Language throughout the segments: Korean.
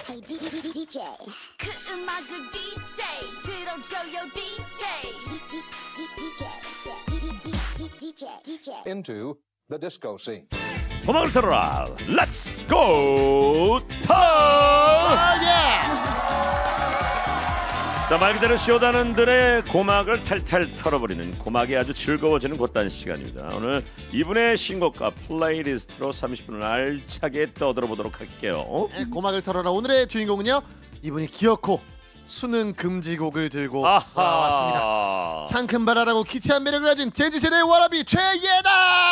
Hey DJ 그 음악을 DJ 틀어줘요 DJ into the disco scene. 고막을 털어라. Let's go 털! 자, 말 그대로 쇼다는들의 고막을 탈탈 털어버리는 고막이 아주 즐거워지는 곧단 시간입니다. 오늘 이분의 신곡과 플레이리스트로 30분을 알차게 떠들어보도록 할게요. 네, 고막을 털어라. 오늘의 주인공은요, 이분이 기어코 수능 금지곡을 들고 돌아왔습니다. 상큼바라라고 키치한 매력을 가진 젠지세대의 워너비 최예나.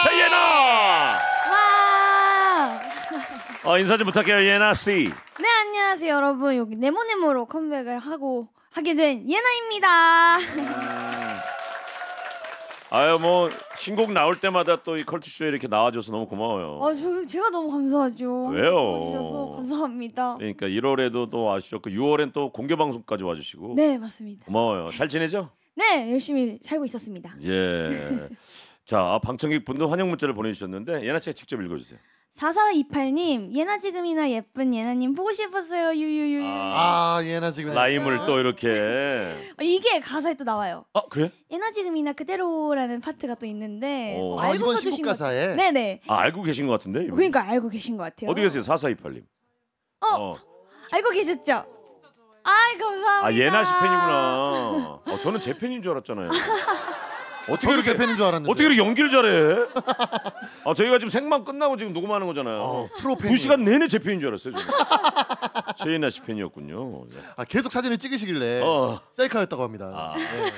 와! 인사 좀 부탁해요, 예나 씨. 네, 안녕하세요 여러분. 여기 네모네모로 컴백을 하게 된 예나입니다. 아유, 뭐 신곡 나올 때마다 또 이 컬투쇼에 이렇게 나와줘서 너무 고마워요. 제가 너무 감사하죠. 왜요? 와주셔서 감사합니다. 그러니까 1월에도 또 와주셨고 6월엔 또 공개 방송까지 와주시고. 네, 맞습니다. 고마워요. 잘 지내죠? 네, 열심히 살고 있었습니다. 예. 자, 방청객 분도 환영 문자를 보내주셨는데 예나 씨가 직접 읽어주세요. 4428님, 예나 지금이나 예쁜 예나님 보고 싶었어요. 유유유. 예나 지금 라임을 또 이렇게. 이게 가사에 또 나와요. 그래? 예나 지금이나 그대로라는 파트가 또 있는데 알고 이번 써주신 신곡 가사에. 네네. 알고 계신 것 같은데? 이분. 그러니까 알고 계신 것 같아요. 어디 계세요? 4428님. 알고 계셨죠? 아이, 감사합니다. 예나 씨 팬이구나. 저는 제 팬인 줄 알았잖아요. 어떻게 제 팬인 줄 알았는데. 어떻게 이렇게 연기를 잘해? 저희가 지금 생방 끝나고 지금 녹음하는 거잖아요. 프로 팬. 2시간 내내 제 팬인 줄 알았어요. 최예나 씨 팬이었군요. 계속 사진을 찍으시길래 셀카였다고 합니다.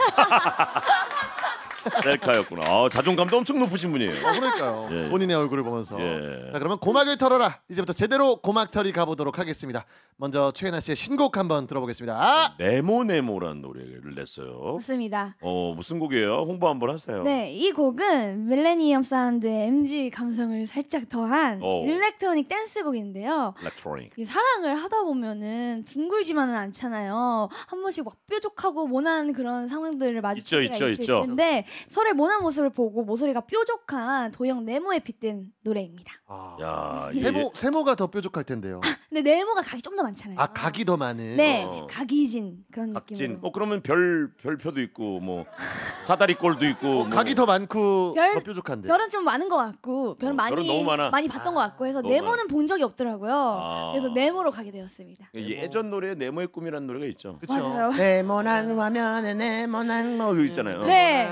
셀카였구나. 자존감도 엄청 높으신 분이에요. 그러니까요. 예. 본인의 얼굴을 보면서. 예. 자, 그러면 고막을 털어라. 이제부터 제대로 고막털이 가보도록 하겠습니다. 먼저 최예나 씨의 신곡 한번 들어보겠습니다. 네모네모라는 노래를 냈어요. 맞습니다. 무슨 곡이에요? 홍보 한번 하세요. 네, 이 곡은 밀레니엄 사운드의 MG 감성을 살짝 더한 일렉트로닉 댄스곡인데요. 일렉트로닉. 이 사랑을 하다 보면은 둥글지만은 않잖아요. 한 번씩 막 뾰족하고 모난 그런 상황들을 마주칠 때가 있을 텐데 서로의 모난 모습을 보고 모서리가 뾰족한 도형 네모에 빗댄 노래입니다. 야, 세모가 더 뾰족할 텐데요. 근데 네모가 각이 좀 더 많잖아요. 각이 더 많은. 네, 각이진 그런 각진. 느낌으로. 그러면 별표도 있고 뭐 사다리꼴도 있고. 각이 더 많고 더 뾰족한데. 별은 좀 많은 것 같고 별은 너무 많아. 많이 봤던 것 같고 해서 네모는 본 적이 없더라고요. 그래서 네모로 가게 되었습니다. 예전 노래에 네모의 꿈이라는 노래가 있죠. 그쵸? 맞아요. 네모난 화면에 네모난 그거 있잖아요. 네.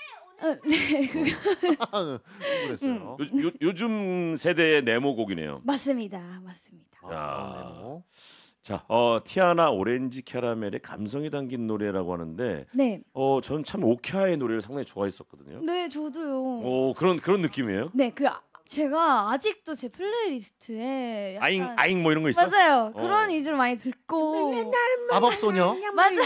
그랬어요. 요즘 세대의 네모곡이네요. 맞습니다. 네모. 자, 티아나 오렌지 캐러멜의 감성이 담긴 노래라고 하는데, 네. 저는 참 오키아의 노래를 상당히 좋아했었거든요. 네, 저도요. 그런 느낌이에요? 네, 제가 아직도 제 플레이리스트에 약간 아잉 뭐 이런 거 있어? 맞아요. 그런 위주로 많이 듣고 마법소녀. 맞아.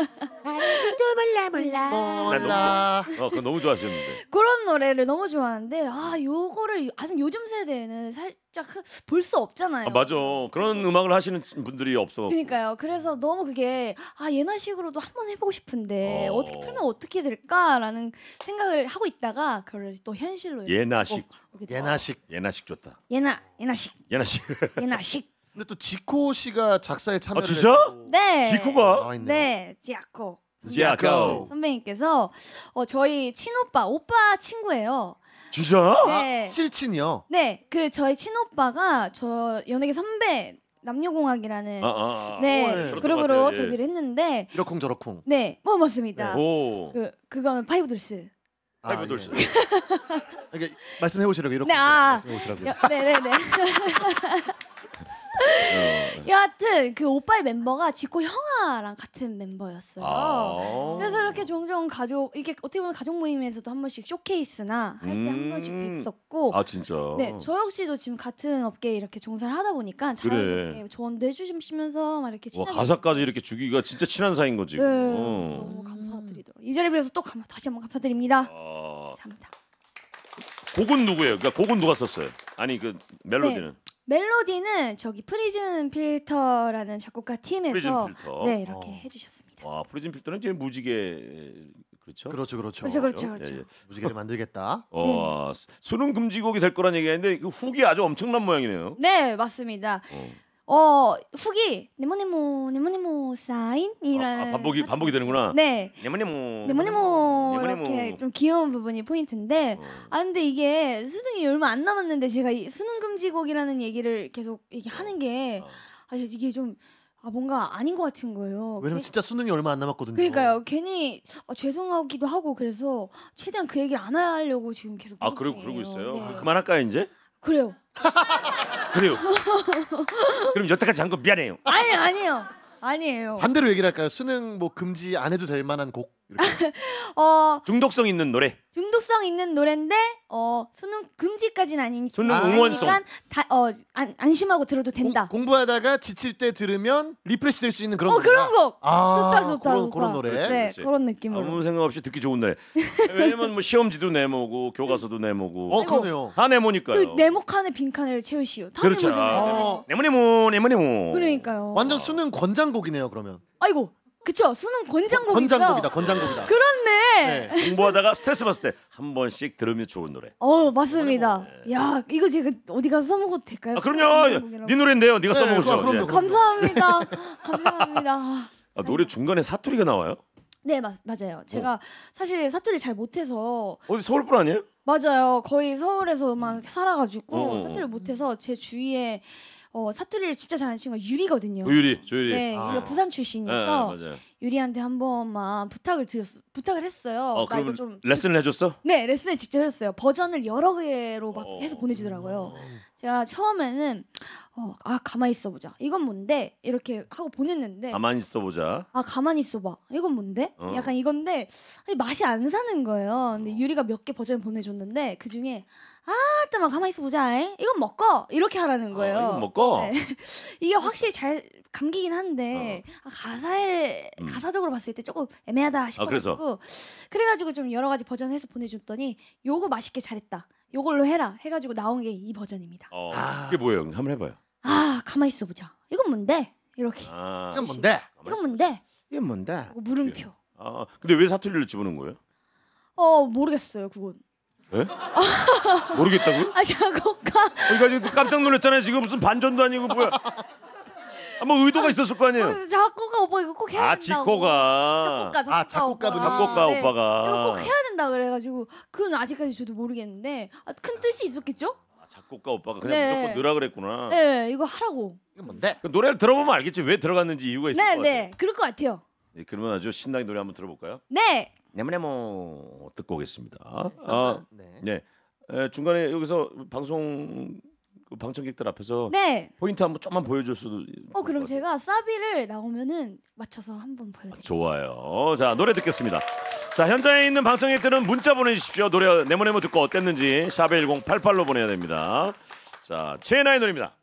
몰라. 그거 너무 좋아하셨는데. 그런 노래를 너무 좋아하는데 요거를 아직 요즘 세대에는 살짝 볼 수 없잖아요. 맞아. 그런 음악을 하시는 분들이 없어. 그러니까요. 그래서 너무 그게 예나식으로도 한번 해보고 싶은데 어떻게 풀면 어떻게 될까라는 생각을 하고 있다가 그걸 또 현실로 예나식. 예나식 좋다. 예나식. 근데 또 지코 씨가 작사에 참여를 진짜? 했고. 네. 지코가? 네, 지코 지코 선배님께서 저희 친오빠 오빠 친구예요. 진짜? 네. 실친이요. 네, 저희 친오빠가 저 연예계 선배 남녀공학이라는 네. 그룹으로 데뷔를 했는데 이러쿵저러쿵. 네, 맞습니다. 오. 그거는 파이브돌스. 파이브돌스. 이게 말씀해 보시라고 이렇게. 네, 말씀해 보시라고. 네네네. 여하튼 그 오빠의 멤버가 지코 형아랑 같은 멤버였어요. 그래서 이렇게 종종 이게 어떻게 보면 가족 모임에서도 한 번씩 쇼케이스나 할 때 한 번씩 뵀었고. 진짜. 네, 저 역시도 지금 같은 업계에 이렇게 종사를 하다 보니까 자연스럽게 조언도 해주시면서 막 이렇게 친하게. 가사까지 이렇게 주기가 진짜 친한 사이인 거지. 네, 너무 감사드리더라고요. 이 자리에 빌어서 또 다시 한번 감사드립니다. 감사합니다. 곡은 누구예요? 그러니까 곡은 누가 썼어요? 아니 그 멜로디는? 네. 멜로디는 저기 프리즌 필터라는 작곡가 팀에서 네, 이렇게 해주셨습니다. 프리즌 필터는 이제 무지개 그렇죠? 그렇죠. 예. 무지개를 만들겠다. 수능 금지곡이 될 거란 얘기인데 그 훅이 아주 엄청난 모양이네요. 네, 맞습니다. 후기 네모네모 사인이라는 반복이 되는구나. 네. 네모네모 이렇게 좀 귀여운 부분이 포인트인데 근데 이게 수능이 얼마 안 남았는데 제가 이 수능 금지곡이라는 얘기를 계속 얘기하는 게 이게 좀 뭔가 아닌 것 같은 거예요. 왜냐면 진짜 수능이 얼마 안 남았거든요. 그러니까요. 괜히 죄송하기도 하고 그래서 최대한 그 얘기를 안 하려고 지금 계속 그러고 있어요. 네. 그만할까요 이제? 그래요. 그래요. 그럼 여태까지 한 거 미안해요. 아니에요. 반대로 얘기를 할까요? 수능 뭐 금지 안 해도 될 만한 곡. 이렇게. 중독성 있는 노래. 중독성 있는 노래인데 수능 금지까지는 아니니까 수능 응원송. 안심하고 들어도 된다. 공부하다가 지칠 때 들으면 리프레시 될 수 있는 그런 그런 곡. 좋다. 그런 노래. 그렇지. 그런 느낌으로. 아무 생각 없이 듣기 좋은 노래. 왜냐면 뭐 시험지도 내모고 교과서도 내모고. 그러네요. 다 내모니까요. 그 네모 칸에 빈 칸을 채우시오. 다 그렇죠. 네모잖아요. 네모네모. 그러니까요. 완전 수능 권장곡이네요. 그러면. 아이고. 그쵸. 수능 권장곡이다. 권장곡이다. 그렇네. 네. 공부하다가 스트레스 받을 때 한 번씩 들으면 좋은 노래. 맞습니다. 야, 이거 제가 어디 가서 써먹어도 될까요? 그럼요. 네 노래인데요. 네가 써먹으셔. 그럼요. 감사합니다. 노래 중간에 사투리가 나와요? 네, 맞아요. 제가 사실 사투리 잘 못해서 어디 서울 분 아니에요? 맞아요. 거의 서울에서만 살아가지고 사투리를 못해서 제 주위에 사투리를 진짜 잘하는 친구가 유리거든요. 조유리. 네, 유리가 부산 출신이어서 맞아요. 유리한테 한 번만 부탁을 했어요. 나 이거 좀 레슨을 해줬어? 네, 레슨을 직접 했어요. 버전을 여러 개로 막 해서 보내주더라고요. 제가 처음에는 가만히 있어보자. 이건 뭔데? 이렇게 하고 보냈는데 가만히 있어보자. 가만히 있어봐. 이건 뭔데? 약간 이건데 맛이 안 사는 거예요. 근데 유리가 몇 개 버전을 보내줬는데 그 중에 일단 가만히 있어보자. 이건 먹고 이렇게 하라는 거예요. 이건 먹고? 네. 이게 확실히 잘 감기긴 한데 가사적으로 봤을 때 조금 애매하다 싶어가지고 그래가지고 좀 여러 가지 버전을 해서 보내줬더니 요거 맛있게 잘했다. 요걸로 해라 해가지고 나온 게 이 버전입니다. 그게 뭐예요? 한번 해봐요. 가만히 있어보자. 이건 뭔데? 이렇게. 이건 뭔데? 이건 뭔데? 이건 뭔데? 물음표. 근데 왜 사투리를 집어넣은 거예요? 모르겠어요 그건. 예? 모르겠다고요? 작곡가. 그러니까 깜짝 놀랐잖아요. 지금 무슨 반전도 아니고 뭐야? 뭐 의도가 있었을 거 아니에요? 작곡가 오빠 이거 꼭 해야 된다고. 지코가. 작곡가 네. 오빠가. 이거 꼭 해야 된다 그래가지고 그건 아직까지 저도 모르겠는데 큰 뜻이 있었겠죠? 작곡가 오빠가 그냥 무조건 넣으라 그랬구나. 네, 이거 하라고. 이건 뭔데? 그 노래를 들어보면 알겠지 왜 들어갔는지 이유가 있을 것 같아요. 네, 그럴 것 같아요. 네, 그러면 아주 신나게 노래 한번 들어볼까요? 네. 네모네모 듣고 오겠습니다. 네. 중간에 여기서 방송 방청객들 앞에서 포인트 한번 좀만 보여줄 수도. 그럼 제가 사비를 나오면은 맞춰서 한번 보여드릴게요. 좋아요. 자 노래 듣겠습니다. 자 현장에 있는 방청객들은 문자 보내주십시오. 노래 네모네모 듣고 어땠는지 샵에 1088로 보내야 됩니다. 자 최애나의 노래입니다.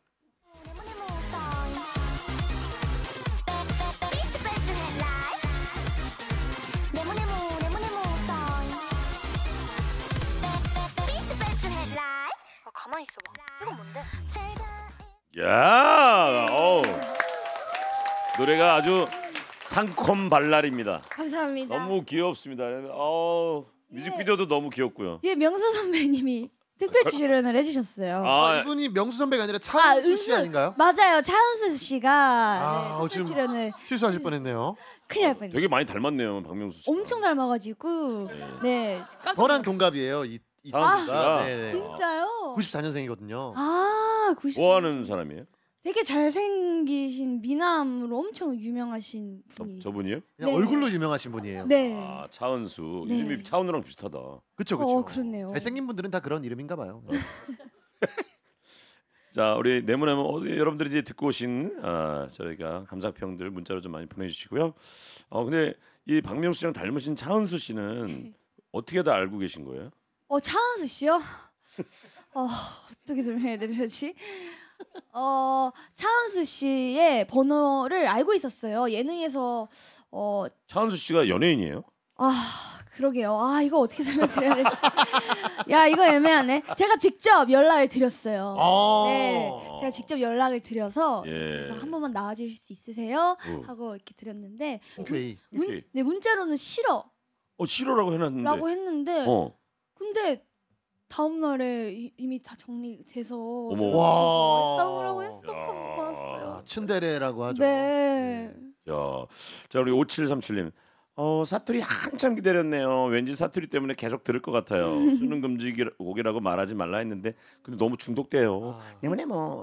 가만히 있어봐. 이건 뭔데? 야, 노래가 아주 상콤 발랄입니다. 감사합니다. 너무 귀엽습니다. 뮤직비디오도 너무 귀엽고요. 뒤에 명수 선배님이 특별 출연을 해주셨어요. 이분이 명수 선배가 아니라 차은수 씨 아닌가요? 맞아요, 차은수 씨가 특별 출연을 실수하실 뻔했네요. 큰일 날 뻔했어요. 되게 많이 닮았네요, 박명수 씨. 엄청 닮아가지고 깜짝 저랑 동갑이에요. 이 차은수 씨가. 네. 진짜요? 94년생이거든요. 90. 뭐 하는 사람이에요? 되게 잘생기신 미남으로 엄청 유명하신 분이. 저분이요? 그냥 얼굴로 유명하신 분이에요. 네. 차은수. 네. 이름이 차은우랑 비슷하다. 그렇죠. 그렇네요. 잘생긴 분들은 다 그런 이름인가 봐요. 자, 우리 네모네모 여러분들이 이제 듣고 오신 저희가 감사평들 문자로 좀 많이 보내주시고요. 근데 이 박명수 씨랑 닮으신 차은수 씨는 어떻게 다 알고 계신 거예요? 차은수 씨요? 어떻게 설명해드려야지? 차은수 씨의 번호를 알고 있었어요. 예능에서 차은수 씨가 연예인이에요? 그러게요. 이거 어떻게 설명드려야 될지. 야, 이거 애매하네. 제가 직접 연락을 드렸어요. 네, 제가 직접 연락을 드려서 그래서 한 번만 나와주실 수 있으세요? 하고 이렇게 드렸는데 문자로는 싫어. 싫어라고 해놨는데. 라고 했는데 근데 다음 날에 이미 다 정리돼서 어머. 와. 했다고 해서 한번 봤어요. 츤데레라고 하죠. 네. 야, 자 우리 5737님. 사투리 한참 기다렸네요. 왠지 사투리 때문에 계속 들을 것 같아요. 수능 금지 곡이라고 말하지 말라 했는데 근데 너무 중독돼요. 네모네모.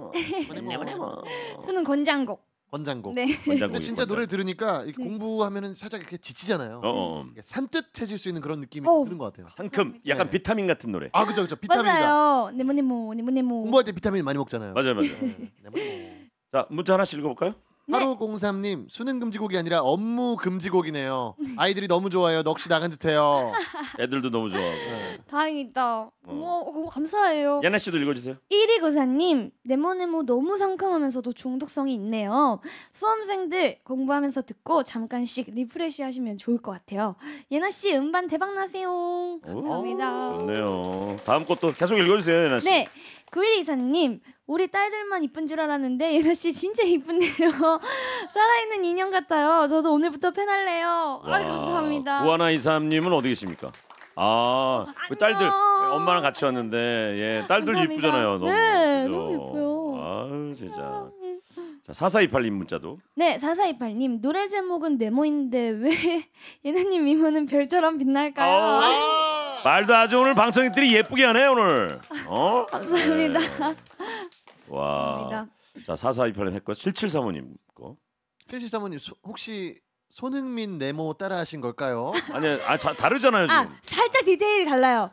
수능 권장곡. 권장곡. 네. 근데 진짜 노래 들으니까 공부하면은 살짝 이렇게 지치잖아요. 이게 산뜻해질 수 있는 그런 느낌이 드는 것 같아요. 상큼, 약간 네. 비타민 같은 노래. 아 그죠. 비타민이다. 맞아요. 네모네모. 공부할 때 비타민 많이 먹잖아요. 맞아요. 네모네모. 자 문자 하나씩 읽어볼까요? 8503님 수능 금지곡이 아니라 업무 금지곡이네요. 아이들이 너무 좋아요. 넋이 나간 듯해요. 애들도 너무 좋아하고. 다행이다. 감사해요. 예나 씨도 읽어주세요. 1294님 네모네모 너무 상큼하면서도 중독성이 있네요. 수험생들 공부하면서 듣고 잠깐씩 리프레시 하시면 좋을 것 같아요. 예나 씨 음반 대박 나세요. 감사합니다. 좋네요. 다음 것도 계속 읽어주세요, 예나 씨. 네. 9124님 우리 딸들만 이쁜 줄 알았는데 예나 씨 진짜 이쁘네요. 살아있는 인형 같아요. 저도 오늘부터 팬할래요. 아이 감사합니다. 우하나 23님은 어디 계십니까? 우리 딸들 엄마랑 같이 왔는데 예 딸들 감사합니다. 이쁘잖아요. 너무. 네, 그죠? 너무 예뻐요. 아 진짜. 자 4428님 문자도. 네 4428님 노래 제목은 네모인데 왜 예나님 이모는 별처럼 빛날까요? 말도 아주 오늘 방청객들이 예쁘게 하네 오늘. 감사합니다. 네. 와. 감사합니다. 자 4428님 했고 7735님 거. 7735님 혹시 손흥민 네모 따라하신 걸까요? 아니 다르잖아요 지금. 살짝 디테일이 달라요.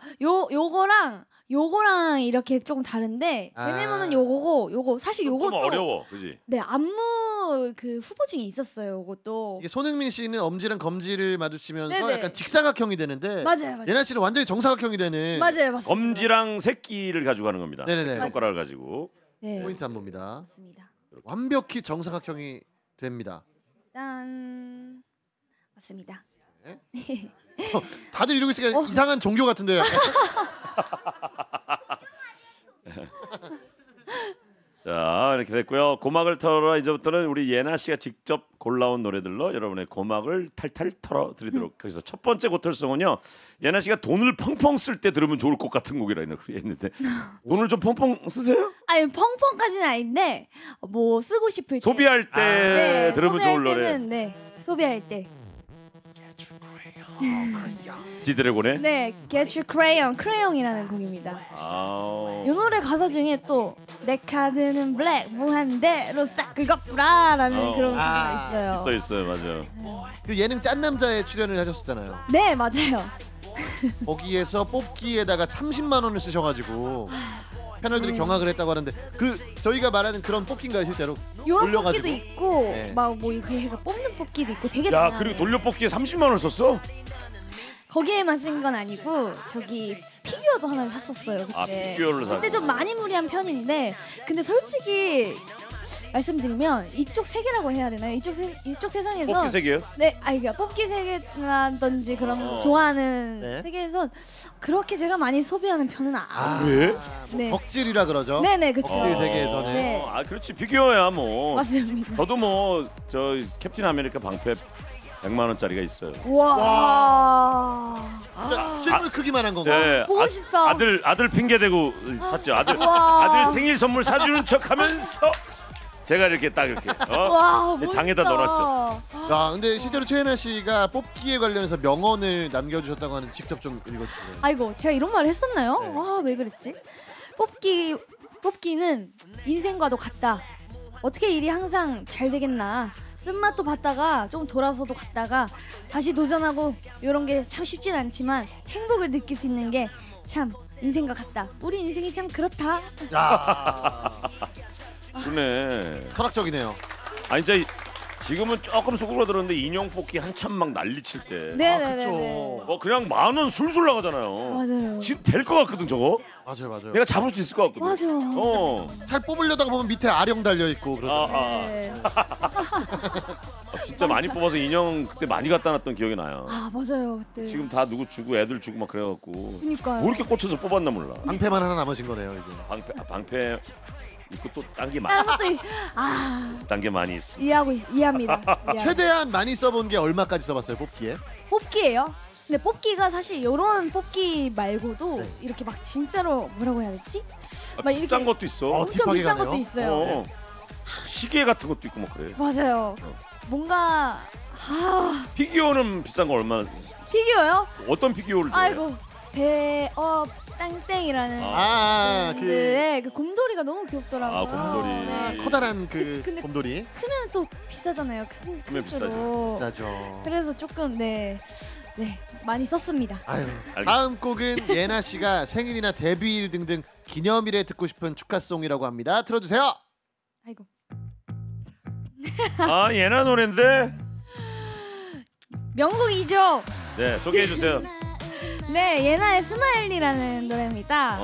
요거랑 이렇게 조금 다른데 제 네모는 요거고 요거 사실 요것도 좀 어려워, 그지? 네 안무 그 후보 중에 있었어요. 요것도 이게 손흥민 씨는 엄지랑 검지를 마주치면서 네네. 약간 직사각형이 되는데 맞아요. 예나 씨는 완전히 정사각형이 되는 맞아요, 맞습니다. 검지랑 새끼를 가지고 하는 겁니다. 네네네. 손가락을 가지고. 네, 포인트 안무입니다. 맞습니다. 완벽히 정사각형이 됩니다. 짠 맞습니다. 다들 이러고 있으니까 이상한 종교 같은데요. 자 이렇게 됐고요. 고막을 털어라 이제부터는 우리 예나 씨가 직접 골라온 노래들로 여러분의 고막을 탈탈 털어드리도록 하겠습니다. 첫 번째 고털송은요. 예나 씨가 돈을 펑펑 쓸 때 들으면 좋을 것 같은 곡이라 했는데 돈을 좀 펑펑 쓰세요? 아니 펑펑까지는 아닌데 뭐 쓰고 싶을 때 소비할 때 네, 들으면 좋을 노래. 때는, 네 소비할 때 지드래곤의 네 Get Your Crayon 크레용이라는 곡입니다. 이 노래 가사 중에 또 내 카드는 블랙 무한대로 싹 긁어뿌라라는 그런 가사가 있어요. 있어요 맞아요. 그 예능 짠 남자에 출연을 하셨었잖아요. 네 맞아요. 거기에서 뽑기에다가 30만 원을 쓰셔가지고 패널들이 경악을 했다고 하는데 그 저희가 말하는 그런 뽑기인가요 실제로? 요런 돌려가지고? 뽑기도 있고 네. 막 뭐 이렇게 해가 뽑는 뽑기도 있고 되게 야 다양해요. 그리고 돌려뽑기에 30만 원을 썼어? 거기에만 쓴 건 아니고 저기 피규어도 하나 샀었어요 그때. 피규어를 사. 그때 좀 많이 무리한 편인데 근데 솔직히 말씀드리면 이쪽 세계라고 해야 되나요? 이쪽 세상에서 뽑기 세계요? 네, 그러니까 뽑기 세계라든지 그런 거 좋아하는 네. 세계에선 그렇게 제가 많이 소비하는 편은 왜? 네. 덕질이라 그러죠. 네네 그쵸. 덕질 세계에서는. 네. 그렇지 피규어야 뭐. 맞습니다. 저도 뭐 저 캡틴 아메리카 방패 100만 원짜리가 있어요. 와. 실물 크기만 한 건가? 네, 보고 싶다. 아들 핑계 대고 샀죠. 와. 아들 생일 선물 사주는 척하면서 제가 이렇게 딱 이렇게 와, 장에다 넣어놨죠. 야, 근데 실제로 최애나 씨가 뽑기에 관련해서 명언을 남겨주셨다고 하는데 직접 좀 읽어주세요. 아이고 제가 이런 말을 했었나요? 네. 와, 왜 그랬지? 뽑기는 인생과도 같다. 어떻게 일이 항상 잘 되겠나. 쓴맛도 봤다가 좀 돌아서도 갔다가 다시 도전하고 이런 게 참 쉽진 않지만 행복을 느낄 수 있는 게 참 인생과 같다. 우리 인생이 참 그렇다. 야, 그러네. 철학적이네요. 아니 이제 지금은 조금 수그러들었는데 인형 뽑기 한참 막 난리칠 때. 네네네. 그냥 10,000원 술술 나가잖아요. 맞아요. 진짜 될 것 같거든 저거. 맞아요. 내가 잡을 수 있을 것 같거든. 맞아. 잘 뽑으려다가 보면 밑에 아령 달려 있고 그러더라고요. 네. 진짜 많이 뽑아서 인형 그때 많이 갖다 놨던 기억이 나요. 아 맞아요 그때. 지금 다 누구 주고 애들 주고 막 그래갖고. 그러니까요. 뭐 이렇게 꽂혀서 뽑았나 몰라. 방패만 하나 남으신 거네요 이제. 방패 있고 또 딴 게 다른 많이. 것도 딴 게 많이 있어. 이해합니다. 최대한 많이 써본 게 얼마까지 써봤어요 뽑기에? 뽑기예요. 근데 뽑기가 사실 이런 뽑기 말고도 네. 이렇게 막 진짜로 뭐라고 해야 되지? 막 비싼 이렇게 것도 있어. 엄청 딥하게 비싼 가네요. 것도 있어요. 시계 같은 것도 있고 뭐 그래. 맞아요. 뭔가 피규어는 비싼 거 얼마나? 피규어요? 어떤 피규어를 좋아해? 아이고 배업 땡땡이라는 그 네, 그 곰돌이가 너무 귀엽더라고요. 아, 곰돌이. 네. 커다란 그 근데 곰돌이 크면 또 비싸잖아요. 크면 클수록. 비싸죠. 그래서 조금 네 많이 썼습니다. 아유, 다음 곡은 예나 씨가 생일이나 데뷔일 등등 기념일에 듣고 싶은 축하송이라고 합니다. 들어주세요. 아이고 아 예나 노래인데. 명곡이죠. 네 소개해 주세요. 네 예나의 스마일리라는 노래입니다.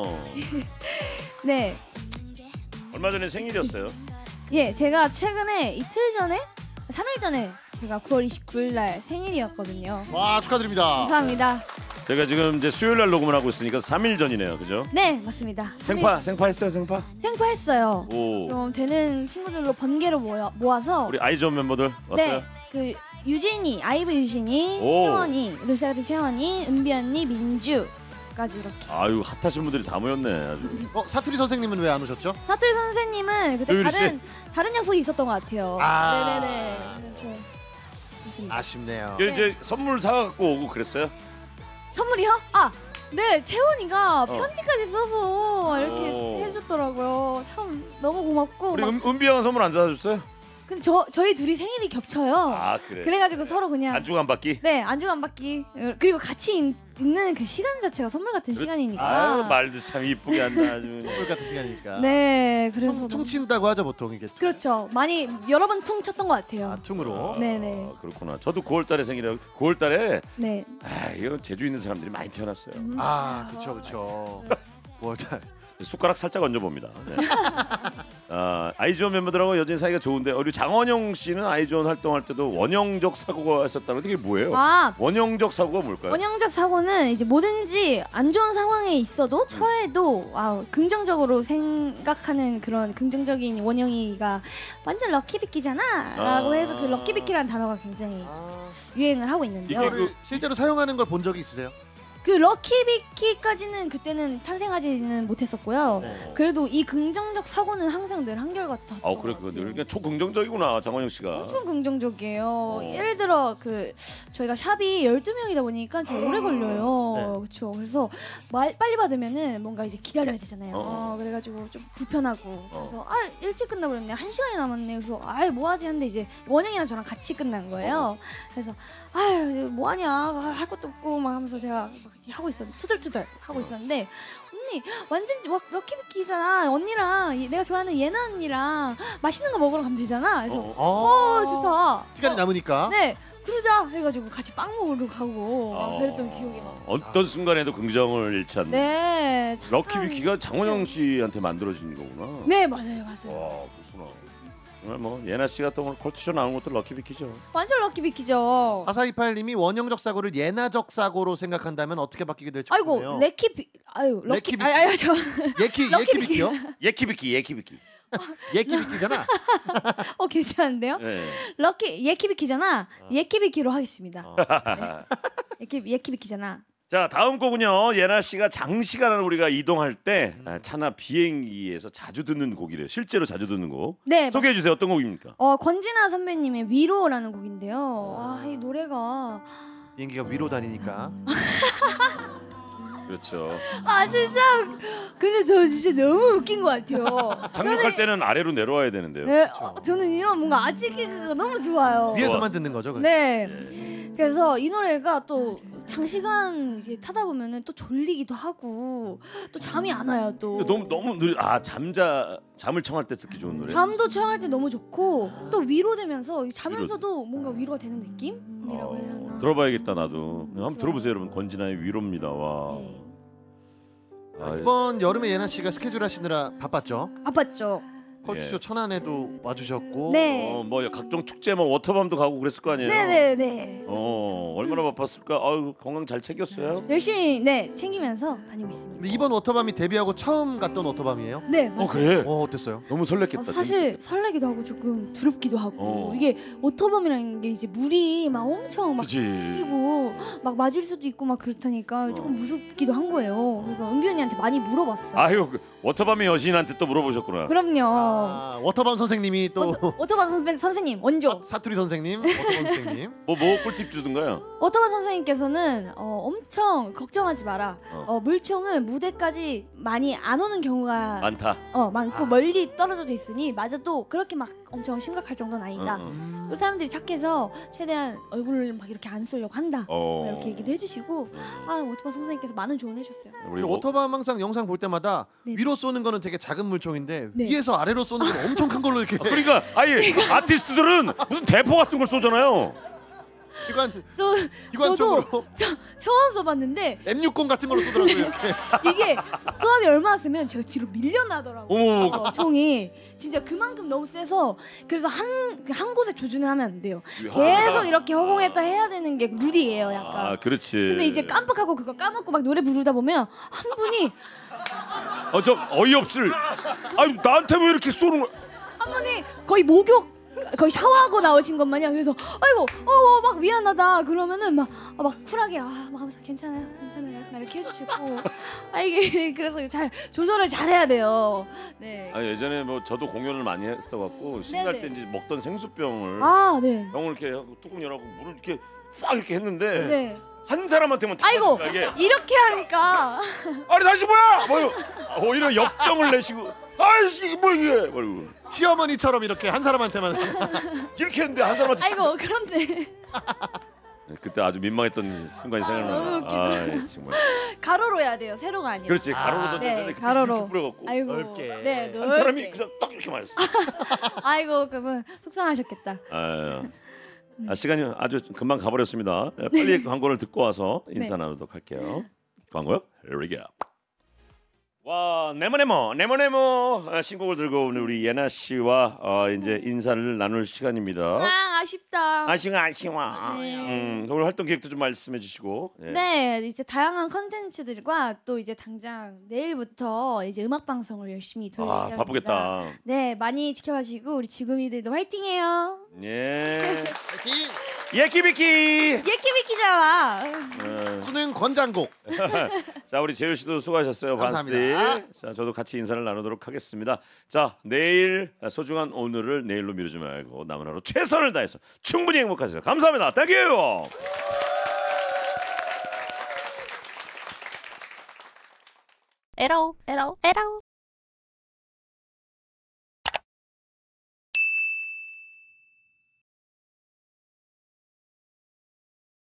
네. 얼마 전에 생일이었어요. 예, 제가 최근에 이틀 전에 3일 전에 제가 9월 29일 날 생일이었거든요. 와 축하드립니다. 감사합니다. 제가 지금 이제 수요일 날 녹음을 하고 있으니까 3일 전이네요, 그죠? 네, 맞습니다. 생파 했어요, 생파. 생파했어요. 오. 좀 되는 친구들로 번개로 모아서 우리 아이즈원 멤버들 왔어요? 네, 그 유진이, 아이브 유진이, 오. 채원이, 르세라핌 채원이, 은비 언니, 민주까지 이렇게. 아유 핫하신 분들이 다 모였네 아주. 사투리 선생님은 왜 안 오셨죠? 사투리 선생님은 그때 조유리 씨? 다른 약속이 있었던 것 같아요. 아. 네네네. 그래서 그렇습니다. 아쉽네요. 이제 선물 사갖고 오고 그랬어요? 선물이요? 아, 네 채원이가 편지까지 써서 이렇게 오. 해줬더라고요. 참 너무 고맙고. 우리 막, 은비 형은 선물 안 사줬어요? 근데 저희 둘이 생일이 겹쳐요. 아 그래. 그래가지고 서로 그냥 안중 안 받기? 네 안중 안 받기. 그리고 같이 있는 그 시간 자체가 선물 같은 시간이니까. 아유 말도 참 이쁘게 한다 아주. 선물 같은 시간이니까. 네 그래서 퉁친다고 하죠 보통 이게. 그렇죠. 많이 여러 번 퉁쳤던 것 같아요. 퉁으로. 네네. 아, 그렇구나. 저도 9월달에 생일이라고. 9월달에 네. 아 이거 제주 있는 사람들이 많이 태어났어요. 아 그렇죠. 9월달. 숟가락 살짝 얹어봅니다. 네. 아이즈원 멤버들하고 여전히 사이가 좋은데 우리 장원영 씨는 아이즈원 활동할 때도 원형적 사고가 있었다는데 이게 뭐예요? 아 원형적 사고가 뭘까요? 원형적 사고는 이제 뭐든지 안 좋은 상황에 있어도 처해도 긍정적으로 생각하는 그런 긍정적인 원영이가 완전 럭키비키잖아라고 해서 그 럭키비키라는 단어가 굉장히 유행을 하고 있는데요. 이게 실제로 사용하는 걸 본 적이 있으세요? 그 럭키비키까지는 그때는 탄생하지는 못했었고요. 네. 그래도 이 긍정적 사고는 항상 늘 한결같았던 아 그래 그거 늘 그냥 초긍정적이구나 장원영 씨가. 엄청 긍정적이에요. 예를 들어 그 저희가 샵이 12명이다 보니까 좀 오래 걸려요. 네. 그렇죠. 그래서 빨리 받으면은 뭔가 이제 기다려야 되잖아요. 어. 그래가지고 좀 불편하고 그래서 일찍 끝나버렸네. 1시간이 남았네. 그래서 뭐하지 하는데 이제 원영이랑 저랑 같이 끝난 거예요. 그래서 뭐하냐 할 것도 없고 막 하면서 제가 막 하고 있었는데 투덜투덜 하고 있었는데 언니 완전 럭키비키잖아. 언니랑 내가 좋아하는 예나 언니랑 맛있는 거 먹으러 가면 되잖아. 그래서 좋다. 시간이 남으니까. 네 그러자 해가지고 같이 빵 먹으러 가고 막 그랬던 기억이 나요. 어떤 순간에도 긍정을 잃지 않는. 네 럭키비키가 장원영 씨한테 만들어진 거구나. 네 맞아요. 와 그렇구나. 정말 뭐 예나 씨가 또 오늘 컬투쇼 나오는 것도 럭키비키죠. 완전 럭키비키죠. 4428님이 원형적 사고를 예나적 사고로 생각한다면 어떻게 바뀌게 될지 아이고 궁금해요. 럭키 저 예키비키요? 예키비키. 예키비키잖아. 괜찮은데요? 네. 예키비키잖아. 예키비키로 하겠습니다. 네. 예키비키잖아. 자 다음 곡은요 예나 씨가 장시간을 우리가 이동할 때 차나 비행기에서 자주 듣는 곡이래요. 실제로 자주 듣는 곡. 네. 소개해 주세요. 어떤 곡입니까? 권진아 선배님의 위로라는 곡인데요. 이 노래가 비행기가 위로 다니니까. 그렇죠. 진짜 근데 저 진짜 너무 웃긴 것 같아요. 착륙할 때는 아래로 내려와야 되는데요. 네, 저는 이런 뭔가 아직가 너무 좋아요. 위에서만 듣는 거죠. 네. 그래서 이 노래가 또 장시간 이제 타다 보면은 또 졸리기도 하고 또 잠이 안 와요 또. 너무 잠을 청할 때 듣기 좋은 노래. 잠도 청할 때 너무 좋고 또 위로되면서 자면서도 뭔가 위로가 되는 느낌이라고 해야 하나. 들어봐야겠다 나도. 한번 들어보세요 여러분. 권진아의 위로입니다. 와. 네. 이번 여름에 예나 씨가 스케줄 하시느라 바빴죠. 아팠죠. 컬투쇼 천안에도 와주셨고 네. 뭐 각종 축제 뭐 워터밤도 가고 그랬을 거 아니에요. 네네네. 얼마나 바빴을까. 아유 건강 잘 챙겼어요. 열심히 챙기면서 다니고 있습니다. 근데 이번 워터밤이 데뷔하고 처음 갔던 워터밤이에요? 네. 맞아요. 그래. 어땠어요? 너무 설렜겠다. 사실 설레기도 하고 조금 두렵기도 하고 이게 워터밤이라는 게 이제 물이 막 엄청 막 그치. 튀고 막 맞을 수도 있고 막 그렇다니까 조금 무섭기도 한 거예요. 그래서 은비 언니한테 많이 물어봤어. 아유 워터밤의 여신한테 또 물어보셨구나. 그럼요. 워터밤 선생님이 또 워터밤 선생님 원조. 사투리 선생님, 워터밤 선생님. 뭐 꿀팁 주던가요? 워터밤 선생님께서는 엄청 걱정하지 마라. 물총은 무대까지 많이 안 오는 경우가 많다. 많고 멀리 떨어져 있으니 맞아도 그렇게 막 엄청 심각할 정도는 아니다. 그리고 사람들이 착해서 최대한 얼굴을 막 이렇게 안 쏘려고 한다. 이렇게 얘기도 해주시고 워터밤 선생님께서 많은 조언 해줬어요. 우리 워터밤 항상 영상 볼 때마다 네. 위로 쏘는 거는 되게 작은 물총인데 네. 위에서 아래로 쏘는 건 엄청 큰 걸로 이렇게. 그러니까 아예 아티스트들은 무슨 대포 같은 걸 쏘잖아요. 기관총으로 처음 써봤는데 M60 같은 걸로 쏘더라고요 이렇게. 이게 수압이 얼마나 세면 제가 뒤로 밀려나더라고요. 어머. 총이 진짜 그만큼 너무 세서 그래서 한 곳에 조준을 하면 안 돼요. 계속 이렇게 허공에다 해야 되는 게 룰이에요, 약간. 그렇지. 근데 이제 깜빡하고 그거 까먹고 막 노래 부르다 보면 한 분이 저 어이없을. 아유 나한테 왜 이렇게 쏘는 거야? 한 분이 거의 목욕 거의 샤워하고 나오신 것 마냥 그래서 아이고 막 미안하다 그러면은 막 쿨하게 막 하면서 괜찮아요 막 이렇게 해주시고 이게 그래서 잘 조절을 잘해야 돼요. 네. 예전에 뭐 저도 공연을 많이 했어갖고 신날 때 이제 먹던 생수병을 네. 병을 이렇게 하고 뚜껑 열어갖고 물을 이렇게 싹 이렇게 했는데 네. 한 사람한테만 다 아이고 마시니까 이게 이렇게 하니까 아니 다시 뭐야? 오히려 역정을 내시고 아이씨 뭐 이게 말고 시어머니처럼 이렇게 한 사람한테만 이렇게 했는데 한 사람한테 아이고 그런데 그때 아주 민망했던 순간이 너무 생각나. 웃기다. 정말. 가로로 해야 돼요. 세로가 아니라. 그렇지 가로로 던졌는데 네, 그때 가로로. 이렇게 뿌려갖고 아이고. 넓게. 네, 한 사람이 넓게. 그냥 딱 이렇게 맞았어. 아이고 그분 속상하셨겠다. 시간이 아주 금방 가버렸습니다. 빨리 광고를 듣고 와서 인사 나누도록 할게요. 광고요? Here we go. 와 네모네모 신곡을 들고 오는 우리 예나 씨와 이제 인사를 나눌 시간입니다. 아쉽다. 아쉬워. 네. 오늘 활동 계획도 좀 말씀해 주시고. 네, 이제 다양한 컨텐츠들과 또 이제 당장 내일부터 이제 음악 방송을 열심히 돌릴 예정입니다. 바쁘겠다. 네, 많이 지켜봐주시고 우리 지구미들도 화이팅해요. 예. 파이팅! 예키비키. 예키비키잖아. 수능 권장곡. 자 우리 재율 씨도 수고하셨어요. 반스디. 자 저도 같이 인사를 나누도록 하겠습니다. 자 내일 소중한 오늘을 내일로 미루지 말고 남은 하루 최선을 다해서 충분히 행복하세요. 감사합니다. 땡큐. 에러